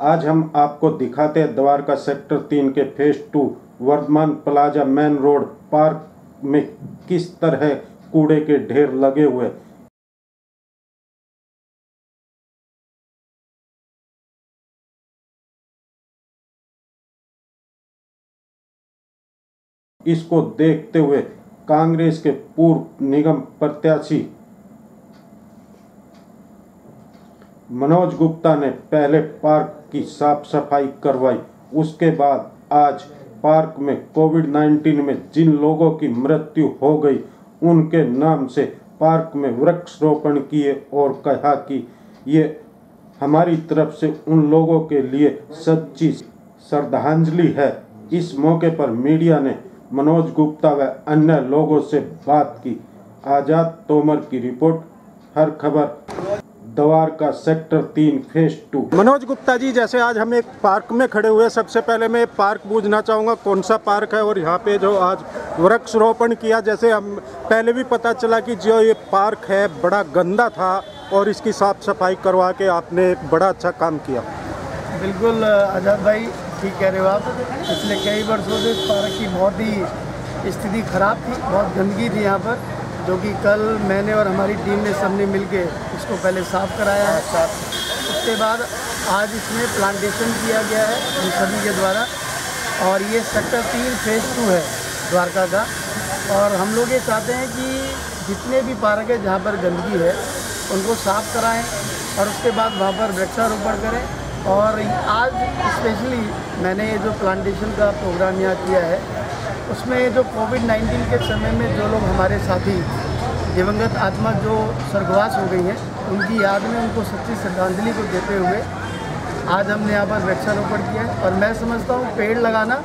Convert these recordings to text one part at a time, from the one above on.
आज हम आपको दिखाते हैं द्वारका सेक्टर 3 के phase 2 Vardhman plaza main road park में किस तरह कूड़े के ढेर लगे हुए। इसको देखते हुए कांग्रेस के पूर्व निगम प्रत्याशी मनोज गुप्ता ने पहले पार्क की साफ सफाई करवाई। उसके बाद आज पार्क में कोविड-19 में जिन लोगों की मृत्यु हो गई उनके नाम से पार्क में वृक्षारोपण किए और कहा कि ये हमारी तरफ से उन लोगों के लिए सच्ची श्रद्धांजलि है। इस मौके पर मीडिया ने मनोज गुप्ता व अन्य लोगों से बात की। आजाद तोमर की रिपोर्ट, हर खबर, द्वारका सेक्टर 3 फेज 2। मनोज गुप्ता जी, जैसे आज हम एक पार्क में खड़े हुए, सबसे पहले मैं पार्क पूछना चाहूँगा कौन सा पार्क है और यहाँ पे जो आज वृक्षारोपण किया, जैसे हम पहले भी पता चला कि जो ये पार्क है बड़ा गंदा था और इसकी साफ सफाई करवा के आपने एक बड़ा अच्छा काम किया। बिल्कुल आजाद भाई, ठीक कह रहे हो आप। पिछले कई वर्षों से इस पार्क की बहुत ही स्थिति खराब थी, बहुत गंदगी थी यहाँ पर, जो कि कल मैंने और हमारी टीम ने सबने मिलके इसको पहले साफ़ कराया है। उसके बाद आज इसमें प्लांटेशन किया गया है हम सभी के द्वारा, और ये सेक्टर 3 फेज 2 है द्वारका का। और हम लोग ये चाहते हैं कि जितने भी पार्क है जहाँ पर गंदगी है उनको साफ़ कराएं और उसके बाद वहाँ पर वृक्षारोपण करें। और आज स्पेशली मैंने ये जो प्लांटेशन का प्रोग्राम यहाँ किया है, उसमें जो कोविड-19 के समय में जो लोग हमारे साथी दिवंगत आत्मा जो स्वर्गवास हो गई हैं, उनकी याद में उनको सच्ची श्रद्धांजलि को देते हुए आज हमने यहाँ पर वृक्षारोपण किया है। और मैं समझता हूँ पेड़ लगाना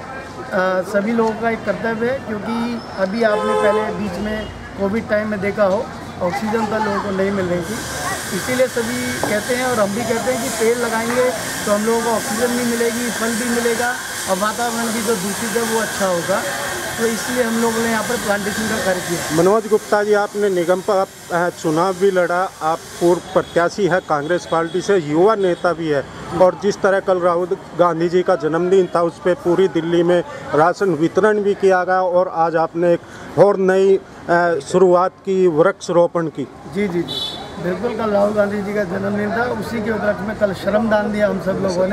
सभी लोगों का एक कर्तव्य है, क्योंकि अभी आपने पहले बीच में कोविड टाइम में देखा हो ऑक्सीजन तो लोगों को नहीं मिल रही थी, इसीलिए सभी कहते हैं और हम भी कहते हैं कि पेड़ लगाएंगे तो हम लोगों को ऑक्सीजन भी मिलेगी, फल भी मिलेगा और वातावरण भी जो दूषित है वो अच्छा होगा। तो इसलिए हम लोगों ने यहाँ पर प्लांटेशन का कार्य किया। मनोज गुप्ता जी, आपने निगम पर चुनाव भी लड़ा, आप पूर्व प्रत्याशी है कांग्रेस पार्टी से, युवा नेता भी है, और जिस तरह कल राहुल गांधी जी का जन्मदिन था उस पर पूरी दिल्ली में राशन वितरण भी किया गया और आज आपने एक और नई शुरुआत की, वृक्षारोपण की। जी जी जी बिल्कुल, कल राहुल गांधी जी का जन्मदिन था, उसी के उपलक्ष्य में कल श्रमदान दिया हम सब लोगों ने,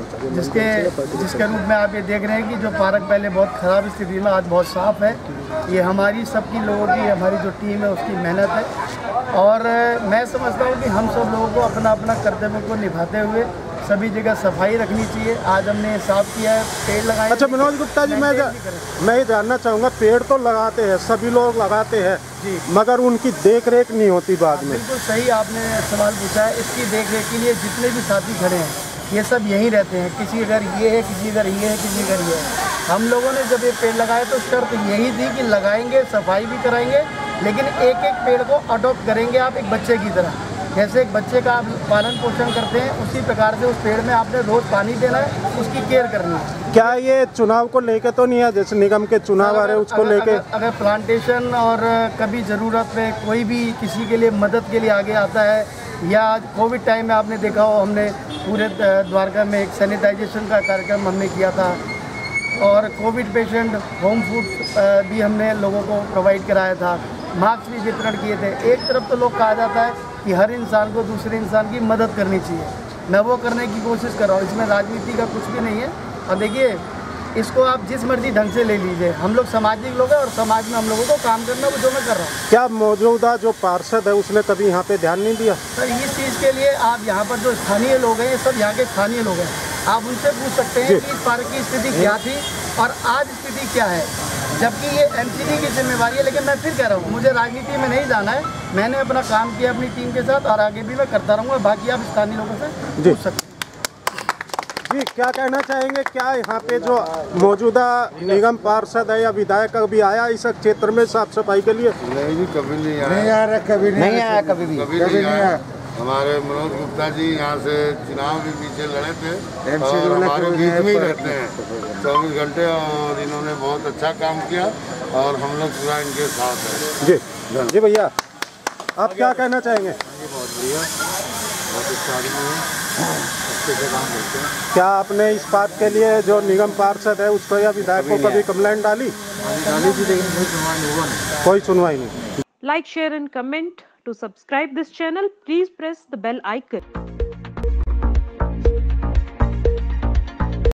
जिसके रूप में आप ये देख रहे हैं कि जो पार्क पहले बहुत ख़राब स्थिति में आज बहुत साफ़ है। ये हमारी सबकी लोगों की, हमारी जो टीम है उसकी मेहनत है। और मैं समझता हूँ कि हम सब लोगों को अपना अपना कर्तव्य को निभाते हुए सभी जगह सफाई रखनी चाहिए। आज हमने साफ किया है, पेड़ लगाए। अच्छा मनोज गुप्ता जी, मैं ये जानना चाहूँगा, पेड़ तो लगाते हैं, सभी लोग लगाते हैं जी, मगर उनकी देख रेख नहीं होती बाद में। बिल्कुल सही आपने सवाल पूछा है। इसकी देख रेख के लिए जितने भी साथी खड़े हैं ये सब यहीं रहते हैं, किसी घर ये है, किसी घर ये है, किसी घर ये है। हम लोगों ने जब ये पेड़ लगाए तो शर्त यही थी कि लगाएंगे, सफाई भी कराएंगे, लेकिन एक एक पेड़ को अडॉप्ट करेंगे आप एक बच्चे की तरह। जैसे एक बच्चे का आप पालन पोषण करते हैं उसी प्रकार से उस पेड़ में आपने रोज़ पानी देना है, उसकी केयर करनी है। क्या ये चुनाव को लेके तो नहीं है, जैसे निगम के चुनाव आ रहे हैं उसको लेके? अगर प्लांटेशन और कभी ज़रूरत में कोई भी किसी के लिए मदद के लिए आगे आता है, या कोविड टाइम में आपने देखा हो हमने पूरे द्वारका में एक सैनिटाइजेशन का कार्यक्रम हमने किया था, और कोविड पेशेंट होम फूड भी हमने लोगों को प्रोवाइड कराया था, मास्क भी वितरण किए थे। एक तरफ तो लोग कहा जाता है कि हर इंसान को दूसरे इंसान की मदद करनी चाहिए, मैं वो करने की कोशिश कर रहा हूँ, इसमें राजनीति का कुछ भी नहीं है। और देखिए, इसको आप जिस मर्जी ढंग से ले लीजिए, हम लोग सामाजिक लोग हैं और समाज में हम लोगों को काम करना, वो जो मैं कर रहा हूँ। क्या मौजूदा जो पार्षद है उसने कभी यहाँ पे ध्यान नहीं दिया? सर, इस चीज़ के लिए आप यहाँ पर जो स्थानीय लोग हैं, ये सब यहाँ के स्थानीय लोग हैं, आप उनसे पूछ सकते हैं कि इस पार्क की स्थिति क्या थी और आज स्थिति क्या है, जबकि ये एमसीडी की जिम्मेवारी है। लेकिन मैं फिर कह रहा हूँ, मुझे राजनीति में नहीं जाना है, मैंने अपना काम किया अपनी टीम के साथ और आगे भी मैं करता रहूँगा। बाकी आप स्थानीय लोगों से पूछ सकते हैं। जी, क्या कहना चाहेंगे, क्या यहाँ पे जो मौजूदा निगम पार्षद है या विधायक कभी आया इस क्षेत्र में साफ सफाई के लिए? नहीं, कभी नहीं आया, कभी नहीं आया। हमारे मनोज गुप्ता जी यहाँ से चुनाव भी पीछे लड़े थे और हमारे बीच में ही रहते हैं 24 घंटे, और इन्होंने बहुत अच्छा काम किया और हम लोग पूरा इनके साथ हैं। जी जी भैया, आप क्या कहना चाहेंगे? बहुत बढ़िया, बहुत अच्छा आदमी है। अच्छे से काम करते हैं। क्या आपने इस बात के लिए जो निगम पार्षद है उसको या विधायक को कभी कंप्लेंट डाली? डाली थी लेकिन कोई सुनवाई हुआ नहीं। कोई सुनवाई नहीं। Like, share and comment. To subscribe this channel, please press the bell icon.